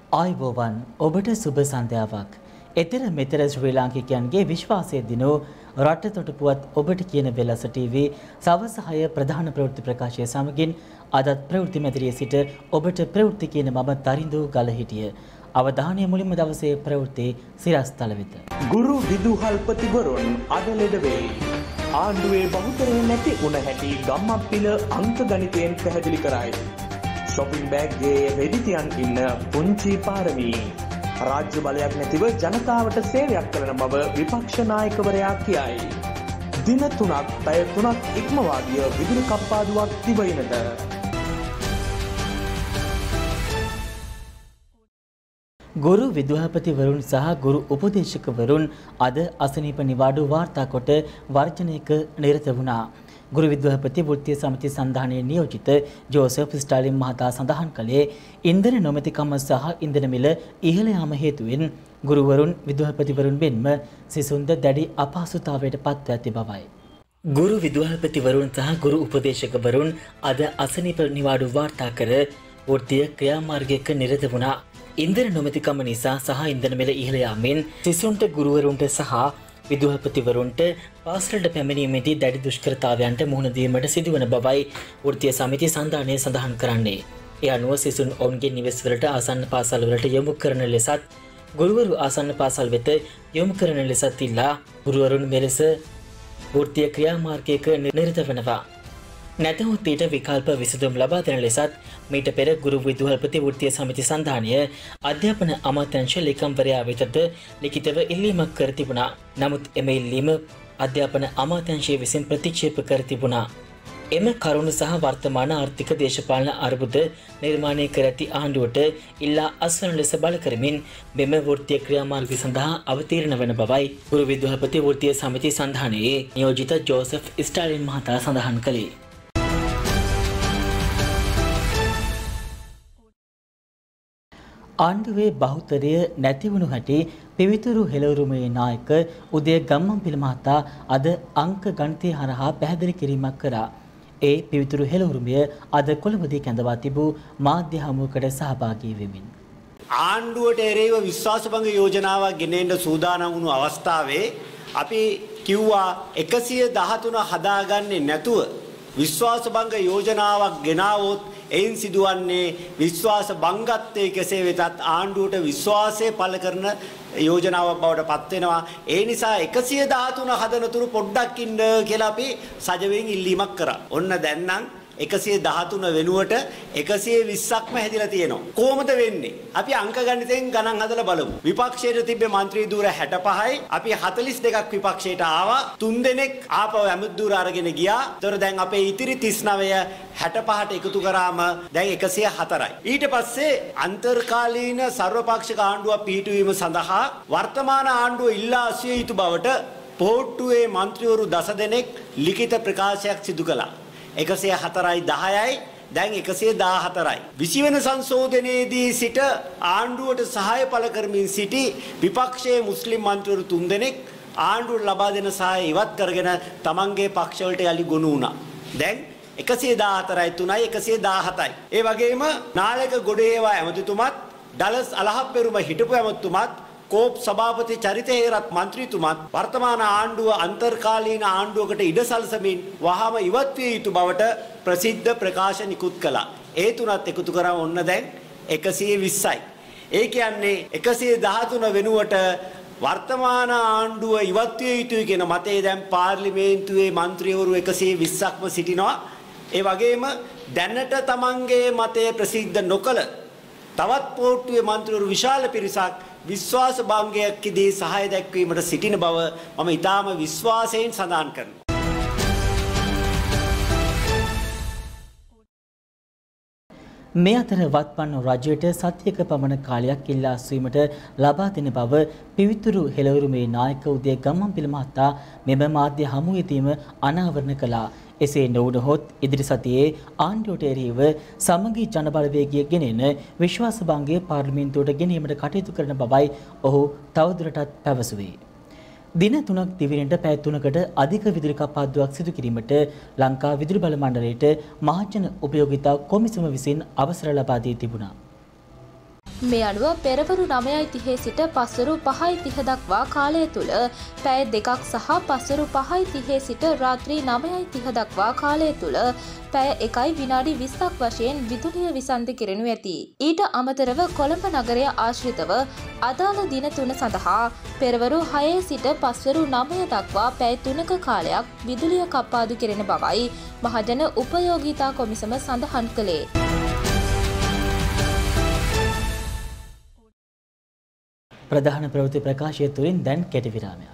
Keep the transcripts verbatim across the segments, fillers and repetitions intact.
ආයුබෝවන් ඔබට සුබ සන්ධ්‍යාවක්. එතර මෙතර ශ්‍රී ලාංකිකයන්ගේ විශ්වාසය දිනු රටතොට පුවත් ඔබට කියන වෙලස ටීවී සවස් හය ප්‍රධාන ප්‍රවෘත්ති ප්‍රකාශය සමගින් අදත් ප්‍රවෘත්ති මැදිරියේ සිට ඔබට ප්‍රවෘත්ති කියන මම තරිඳු ගලහිටිය. අවධානය මුලින්ම දවසේ ප්‍රවෘත්ති සිරස්තල වෙත. ගුරු විදුහල්පතිවරුන් අද ලෙඩ වේ. ආණ්ඩුවේ බහුතරය නැති උණ හැටි ගම්මප්පිල අංක ගණිතයෙන් පැහැදිලි කරයි. shopping bag ගේ රෙදිතියන් ඉන්න පුංචි පාරමී. රාජ්‍ය බලයක් නැතිව ජනතාවට සේවයක් කරන බව විපක්ෂ නායකවරයා කියයි. දින තුනක් පැය තුනක් ඉක්මවා ගිය විදුලි කප්පාදුවක් තිබෙන්නට. ගුරු විදුහල්පතිවරුන් සහ ගුරු උපදේශකවරුන් අද අසනීප නිවාඩු වාර්තා කොට වර්ජනයක නිරත වුණා. ගුරු විදුහල්පති වෘත්තීය සමිති සන්ධානයේ නියෝජිත ජෝසප් ස්ටාලින් මහතා සඳහන් කළේ ඉන්ධන නොමැතිකම සහ ඉන්ධන මිල ඉහළ යාම හේතුවෙන් ගුරුවරුන් විදුහල්පතිවරුන් මෙන්ම සිසුන්ද දැඩි අපහසුතාවයට පත්ව ඇති බවයි. ගුරු විදුහල්පතිවරුන් සහ ගුරු උපදේශකවරුන් අද අසනීප නිවාඩු වාර්තා කර වෘත්තීය ක්‍රියාමාර්ගයක නිරත වුණා. ඉන්ධන නොමැතිකම නිසා සහ ඉන්ධන මිල ඉහළ යාමෙන් සිසුන්ට ගුරුවරුන්ට සහ විදුහල්පතිවරුන්ට පාසලට පැමිණීමේදී දැඩි දුෂ්කරතාවයන්ට මුහුණ දීමට සිදුවන බවයි වෘත්තීය සමිති සන්ධානය සඳහන් කරන්නේ. ඒ අනුව සිසුන් ඔවුන්ගේ නිවෙස්වලට ආසන්න පාසල්වලට යොමු කරන ලෙසත් ගුරුවරු ආසන්න පාසල් වෙත යොමු කරන ලෙසත් ඉල්ලා ගුරුවරුන් මෙලෙස වෘත්තීය ක්‍රියාමාර්ගයක නිරත වෙනවා. නැතහොත් ඊට විකල්ප විසඳුම් ලබා දෙන ලෙසත් මීට පෙර ගුරු විදුහල්පති වෘත්තීය සමිති සන්ධානය අධ්‍යාපන අමාත්‍යාංශ ලේකම්වරයා වෙතට ලිඛිතව ඉල්ලීමක් කර තිබුණා. නමුත් එම ඉල්ලීම අධ්‍යාපන අමාත්‍යාංශය විසින් ප්‍රතික්ෂේප කර තිබුණා. එම කරුණු සහ වර්තමාන ආර්ථික දේශපාලන අර්බුද නිර්මාණය කර ඇති ආණ්ඩුවට ඉල්ලා අස්වන ලෙස බල කරමින් මෙම වෘත්තීය ක්‍රියාමාර්ගය සඳහා අවතීර්ණ වන බවයි ගුරු විදුහල්පති වෘත්තීය සමිති සන්ධානයේ නියෝජිත ජෝසප් ස්ටාලින් මහතා සඳහන් කළේ. ආණ්ඩුවේ බහුතරය නැතිවුණු හැටි පිවිතුරු හෙළවුරුමේ නායක උදය ගම්මන්පිල මහතා අද අංක ගණිතය හරහා පැහැදිලි කිරීමක් කරා. ඒ පිවිතුරු හෙළවුරුමය අද කොළඹදී කැඳවා තිබූ මාධ්‍ය හමුවකට සහභාගී වෙමින් ආණ්ඩුවට එරෙහිව විශ්වාසභංග යෝජනාවක් ගෙනෙන්න සූදානම් වුණු අවස්ථාවේ අපි කිව්වා එකසිය දහතුන හදාගන්නේ නැතුව විශ්වාසභංග යෝජනාවක් ගෙනාවොත් එයින් සිදුවන්නේ විශ්වාස භංගත්වයේ කෙසේ වෙතත් ආණ්ඩුවට විශ්වාසය පළ කරන යෝජනාවක් බවට පත් වෙනවා. ඒ නිසා එකසිය දහතුන හදනතුරු පොඩ්ඩක් ඉන්න කියලා අපි සජවෙන් ඉල්ලීමක් කරා. ඔන්න දැන් නම් එකසිය දහතුන වෙනුවට එකසිය විස්සක්ම හැදිලා තියෙනවා. කොහොමද වෙන්නේ? අපි අංක ගණිතෙන් ගණන් හදලා බලමු. විපක්ෂයේ තිබ්බේ മന്ത്രി ධූර හැටපහයි. අපි හතළිස් දෙකක් විපක්ෂයට ආවා. තුන් දෙනෙක් ආපහු ඇමුත් ධූර අරගෙන ගියා. ඒතර දැන් අපේ ඉතිරි තිස් නවය හැටපහට එකතු කරාම දැන් එකසිය හතරයි. ඊට පස්සේ අන්තර්කාලීන සර්වපක්ෂික ආණ්ඩුවක් පිහිටුවීම සඳහා වර්තමාන ආණ්ඩුව ඉල්ලා අස්විය යුතු බවට පොහොට්ටුවේ മന്ത്രിවරු දස දෙනෙක් ලිඛිත ප්‍රකාශයක් සිදු කළා. එකසිය හතරයි දහයයි දැන් එකසිය දාහතරයි. විසි වෙනි සංශෝධනයේදී සිට ආණ්ඩුවට සහාය පළ කරමින් සිටි විපක්ෂයේ මුස්ලිම් මන්ත්‍රීවරු තුන්දෙනෙක් ආණ්ඩුවට ලබා දෙන සහාය ඉවත් කරගෙන තමන්ගේ පක්ෂවලට යලි ගොනු වුණා. දැන් එකසිය දාහතරයි තුනයි එකසිය දාහතයි. ඒ වගේම නාලක ගොඩේවා ඇමතිතුමත් ඩලස් අලහප්පෙරුම හිටපු ඇමතිතුමත් කෝප් සභාපති චරිතහේරත් මන්ත්‍රීතුමත් වර්තමාන ආණ්ඩුව අන්තර්කාලීන ආණ්ඩුවකට ඉඩ සලසමින් වහාම ඉවත් විය යුතු බවට ප්‍රසිද්ධ ප්‍රකාශ නිකුත් කළා. ඒ තුනත් එකතු කරා ඔන්න දැන් එකසිය විස්සයි. ඒ කියන්නේ එකසිය දහතුන වෙනුවට වර්තමාන ආණ්ඩුව ඉවත් විය යුතුයි කියන මතය දැන් පාර්ලිමේන්තුවේ මන්ත්‍රීවරු එකසිය විස්සක්ම සිටිනවා. ඒ වගේම දැනට තමන්ගේ මතය ප්‍රසිද්ධ නොකළ තවත් පොට්ටුවේ මන්ත්‍රීවරු විශාල පිරිසක් විශ්වාස භංගයකදී සහාය දැක්වීමට සිටින බව මම ඊටාම විශ්වාසයෙන් සඳහන් කරනවා. මේ අතර වත්පන්න රජයට සතියක පමණ කාලයක් ඉල්ලා අස්වීමට ලබා දෙන බව පිවිතුරු හෙළවුරුමේ නායක උදය ගම්මන්පිල මහතා මෙම මාධ්‍ය හමුවේදීම අනාවරණ කළා. එසේ නොවුනහොත් ඉදිරි සතියේ ආණ්ඩුවට එරෙහිව සමගි ජනබලවේගය ගෙනෙන විශ්වාසභංගය පාර්ලිමේන්තුවට ගෙනීමට කටයුතු කරන බවයි ඔහු තවදුරටත් පැවසුවේ. දින තුනක් දිවිනට පැය තුනකට අධික විදුලි කප්පාදුවක් සිදු කිරීමට ලංකා විදුලි බල මණ්ඩලයට මහජන උපයෝගිතා කොමිසම විසින් අවසර ලබා දී තිබුණා. මේ අනුව පෙරවරු නවයයි තිහේ සිට පස්වරු පහයි තිහ දක්වා කාලය තුල පැය දෙකක් සහ පස්වරු පහයි තිහේ සිට රාත්‍රී නවයයි තිහ දක්වා කාලය තුල පැය එකයි විනාඩි විස්සක් වශයෙන් විදුලිය විසන්ධි කෙරෙනු ඇති. ඊට අමතරව කොළඹ නගරය ආශ්‍රිතව අදාළ දින තුන සඳහා පෙරවරු හයේ සිට පස්වරු නවය දක්වා පැය තුනක කාලයක් විදුලිය කප්පාදු කෙරෙන බවයි මහජන උපයෝගීතා කොමිසම සඳහන් කළේ. ප්‍රධාන ප්‍රවෘත්ති ප්‍රකාශය තුළින් දැන් කෙටි විරාමයක්.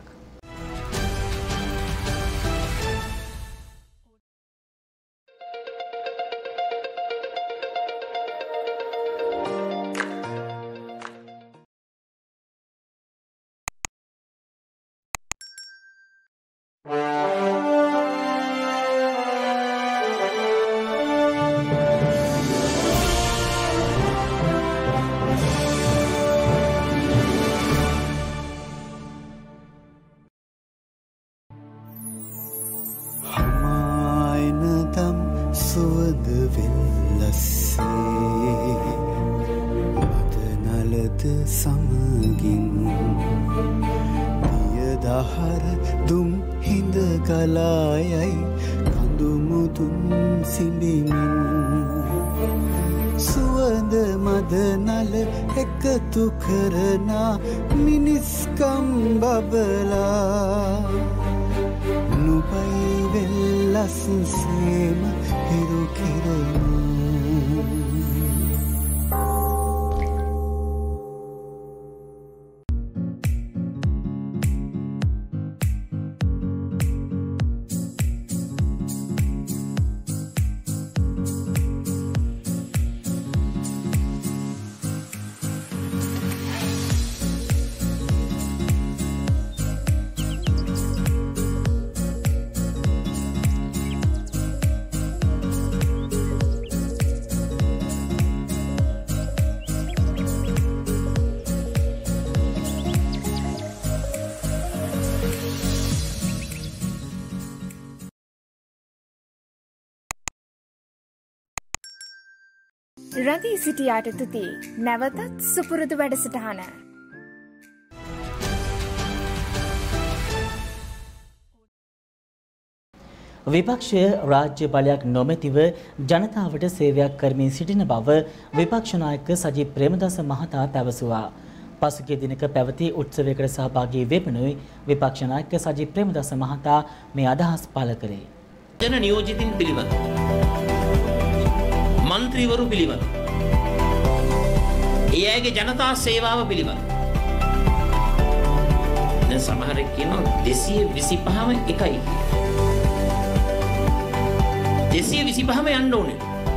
රැඳී සිටියාට තුති නැවතත් සුපුරුදු වැඩසටහන. විපක්ෂය රාජ්‍ය බලයක් නොමැතිව ජනතාවට සේවයක් කරමින් සිටින බව විපක්ෂ නායක සජිත් ප්‍රේමදාස මහතා පැවසුවා. පසුගිය දිනක පැවති උත්සවයකට සහභාගී වෙමිනුයි විපක්ෂ නායක සජිත් ප්‍රේමදාස මහතා මේ අදහස් පළ කළේ. ජන නියෝජිතින් පිළිබඳ මන්ත්‍රීවරු පිළිබඳ ඒ අයගේ ජනතා සේවාව පිළිබඳ දැන් සමහරෙක් කියනවා දෙසිය විසිපහම එකයි දෙසිය විසිපහම යන්න ඕනේ.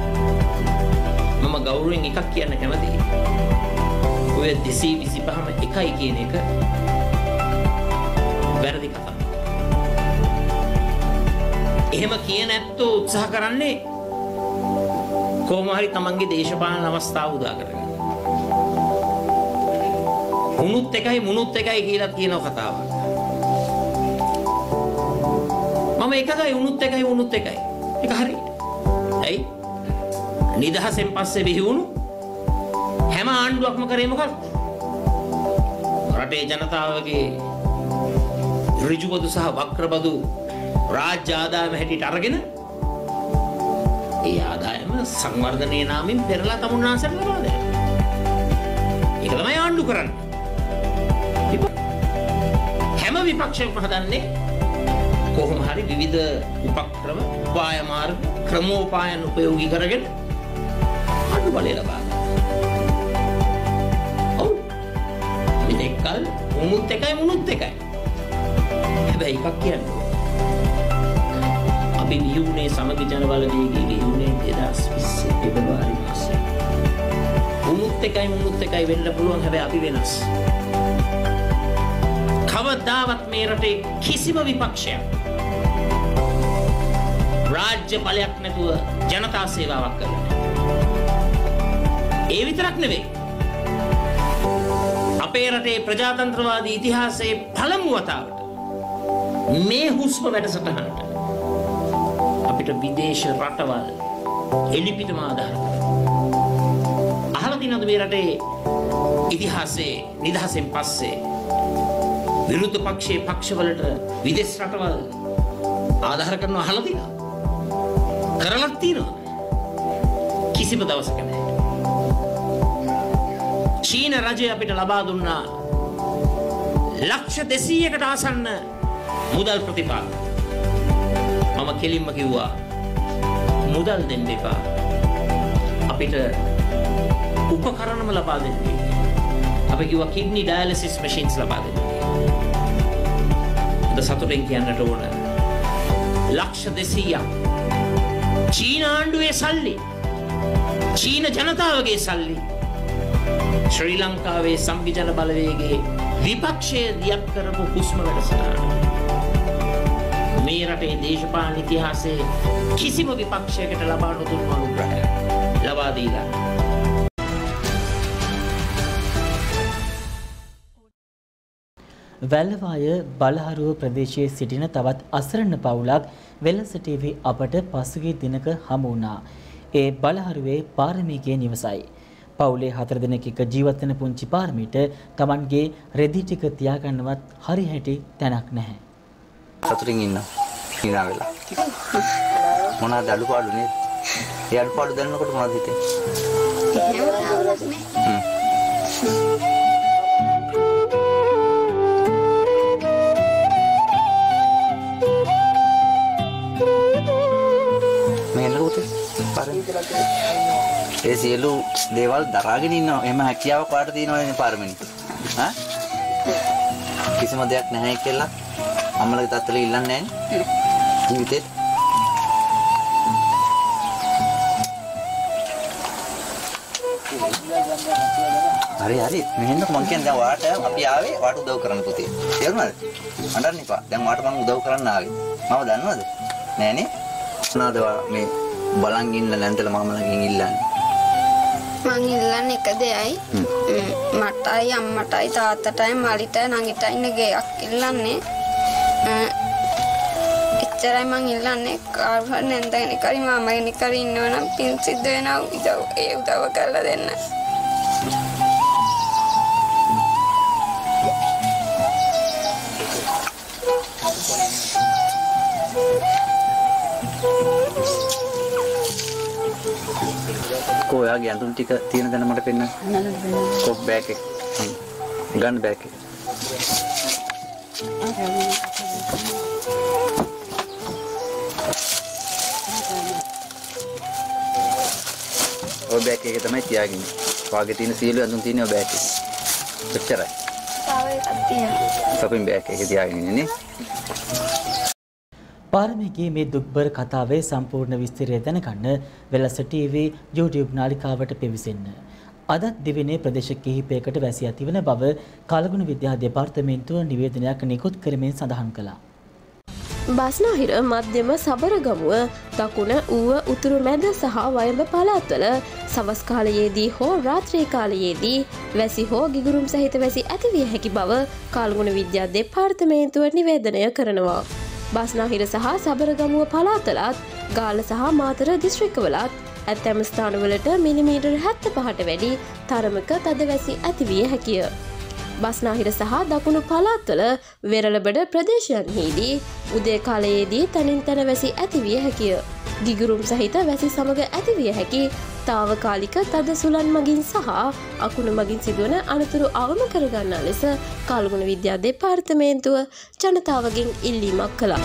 මම ගෞරවයෙන් එකක් කියන්න කැමතියි. ඔය දෙසිය විසිපහම එකයි කියන එක වැරදි කතාවක්. එහෙම කියන ඇත්තෝ උත්සාහ කරන්නේ කොහොම හරි තමන්ගේ දේශපාලන අවස්ථාව උදා කරගන්න. උනුත් එකයි මුනුත් එකයි කියලා කියන කතාවක්. මම එකයි උනුත් එකයි උනුත් එකයි. ඒක හරි. ඇයි? නිදහසෙන් පස්සේ බිහි වුණු හැම ආණ්ඩුවක්ම කරේ මොකක්ද? රටේ ජනතාවගේ ඍජුබදු සහ වක්‍රබදු රාජ්‍ය ආදායම හැටියට අරගෙන ඒ ආදායම සංවර්ධනයේ නාමයෙන් පෙරලා තමුන්නාන්සට ලබා දෙනවා. ඒක තමයි ආණ්ඩු කරන්නේ. හැම විපක්ෂයක්ම හදන්නේ කොහොම හරි විවිධ උපක්‍රම, උපාය මාර්ග, ක්‍රමෝපායන් උපයෝගී කරගෙන ආණ්ඩු බලය ලබා ගන්න. ඔව්. මේකල් උමුත් එකයි මුනුත් එකයි. හැබැයි එකක් කියන්නේ අපි විහුනේ සමග ජනබල වේගයේ විහුනේ දෙදාස් විස්ස පෙබරවාරි මාසයේ. උමුත් එකයි මුනුත් එකයි වෙන්න පුළුවන් හැබැයි අපි වෙනස්. කවදාවත් මේ රටේ කිසිම විපක්ෂයක් රාජ්‍ය බලයක් නැතුව ජනතා සේවාවක් කරනවා. ඒ විතරක් නෙවෙයි. අපේ රටේ ප්‍රජාතන්ත්‍රවාදී ඉතිහාසයේ පළමු වතාවට මේ හුස්ම වැඩසටහනට අපිට විදේශ රටවල් එලිපිටම ආධාර කරනවා. අහලා තියෙනවද මේ රටේ ඉතිහාසයේ නිදහසෙන් පස්සේ විරුද්ධ පක්ෂයේ පක්ෂවලට විදේශ රටවල් ආධාර කරනවා අහලා තියෙනවා. කරලක් තියෙනවා. කිසිම දවසක නැහැ. චීන රජය අපිට ලබා දුන්නා ලක්ෂ දෙසීයකට ආසන්න මුදල් ප්‍රතිපාදන. මම කෙලින්ම කිව්වා මුදල් දෙන්න එපා. අපිට උපකරණම ලබා දෙන්න. අපි කිව්වා කිඩ්නි ඩයලිසිස් මැෂින්ස් ලබා දෙන්න. ද සතුටින් කියන්නට ඕන ලක්ෂ දෙසීයක් චීන ආණ්ඩුවේ සල්ලි, චීන ජනතාවගේ සල්ලි ශ්‍රී ලංකාවේ සංවිධාන බලවේගයේ විපක්ෂයේ දියක් කරපු හුස්ම වැඩසටහන. මේ රටේ දේශපාලන ඉතිහාසයේ කිසිම විපක්ෂයකට ලබා නොදුන්නු අනුග්‍රහයක් ලබා දීලා. වැල්ලවාය බලහරුව ප්‍රදේශයේ සිටින තවත් අසරණ පවුලක් වෙලස ටීවී අපට පසුගිය දිනක හමු වුණා. ඒ බලහරුවේ පාරමීගේ නිවසයි. පවුලේ හතර දෙනෙක් එක්ක ජීවත් වෙන පුංචි පාරමීට Tamanගේ රෙදි ටික තියාගන්නවත් හරි හැටි තැනක් නැහැ. සතුටින් ඉන්න. hina වෙලා. මොනවාද අඩුපාඩු නේද? ඒ අඩුපාඩු දැනනකොට මොනවද හිතෙන්නේ? ඒ සියලු දේවල් දරාගෙන ඉන්නවා. එහෙම හැකියාවක් වාට තියෙනවනේ පාරමිනි. හා? කිසිම දෙයක් නැහැ කියලා අම්මලගේ තාත්තලා ඉල්ලන්නේ නැහැ ජීවිතේ. හරි හරි මෙහෙන්න මං කියන්නේ දැන් වාට අපි ආවේ වාට උදව් කරන්න පුතේ. තේරුණාද? අඬන්න එපා. දැන් වාට මං උදව් කරන්න ආවේ. මම දන්නවද? නෑනේ. මොනවාද මේ බලන් ඉන්න නැන්දල මාමලගෙන් ඉල්ලන්නේ? මං ඉල්ලන්නේ එක දෙයයි. මටයි අම්මටයි තාත්තටයි මලිටයි නංගිටයි නෙගයක් ඉල්ලන්නේ. එච්චරයි මං ඉල්ලන්නේ. කාරු හරි නැන්දගෙන කරි මාමගෙන කරි ඉන්නවනම් පින් සිද්ධ වෙනවා උදව් ඒ උදව් කරලා දෙන්න. ඔයාගේ අඳුම් ටික තියෙන දන මට පෙන්නන්න. කොප් බෑග් එක. ගන් බෑග් එක. ඔය බෑග් එකේ තමයි තියාගෙන. වාගේ තියෙන සියලු අඳුම් තියෙන ඔය බෑග් එකේ. ඔච්චරයි. තව එකක් තියෙනවා. සපින් බෑග් එකේ තියාගෙන ඉන්නේ. පාරමීගේ මේ දුක්බර කතාවේ සම්පූර්ණ විස්තරය දැනගන්න වෙලස ටීවී YouTube නාලිකාවට පිවිසෙන්න. අදත් දිවිනේ ප්‍රදේශ කිහිපයකට වැසී ඇතිවන බව කලගුණ විද්‍යා දෙපාර්තමේන්තුව නිවේදනයක් නිකුත් කරමින් සඳහන් කළා. බස්නාහිර මධ්‍යම සබරගමුව දකුණ ඌව උතුරු මැද සහ වයඹ පළාත්වල සවස් කාලයේදී හෝ රාත්‍රී කාලයේදී වැසි හෝ ගිගුරුම් සහිත වැසි ඇතිවිය හැකි බව කලගුණ විද්‍යා දෙපාර්තමේන්තුව නිවේදනය කරනවා. බස්නාහිර සහ සබරගමුව පළාතලත් ගාල්ල සහ මාතර දිස්ත්‍රික්කවලත් ඇතැම් ස්ථානවලට මිලිමීටර් හැත්තෑපහට වැඩි තරමක තද වැසි ඇතිවිය හැකිය. බස්නාහිර සහ දකුණු පළාත්වල වෙරළබඩ ප්‍රදේශයන්හිදී උදේ කාලයේදී තනින් තන වැසි ඇතිවිය හැකිය. ගිගුරුම් සහිත වැසි සමග ඇතිවිය හැකි තාවකාලික තද සුළන් මගින් සහ අකුණු මගින් සිදුවන අනතුරු අවම කරගන්නා ලෙස කලගුණ විද්‍යා දෙපාර්තමේන්තුව ජනතාවගෙන් ඉල්ලීමක් කළා.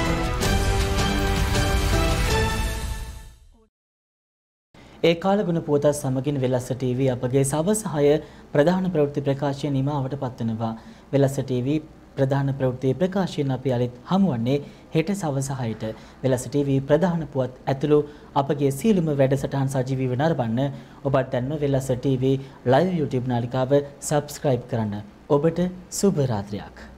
ඒ කාලගුණ පුවතත් සමගින් වෙලස ටීවී අපගේ සවස් හය ප්‍රධාන ප්‍රවෘත්ති ප්‍රකාශය නිමාවට පත්වනවා. වෙලස ටීවී ප්‍රධාන ප්‍රවෘත්ති ප්‍රකාශයෙන් අපි අලෙත් හමුවන්නේ හෙට සවස හයට. වෙලස ටීවී ප්‍රධාන පුවත් ඇතුළු අපගේ සියලුම වැඩසටහන් සජීවීව නරඹන්න ඔබත් දැන්ම වෙලස ටීවී ලයිව් YouTube නාලිකාව සබ්ස්ක්‍රයිබ් කරන්න. ඔබට සුබ රාත්‍රියක්.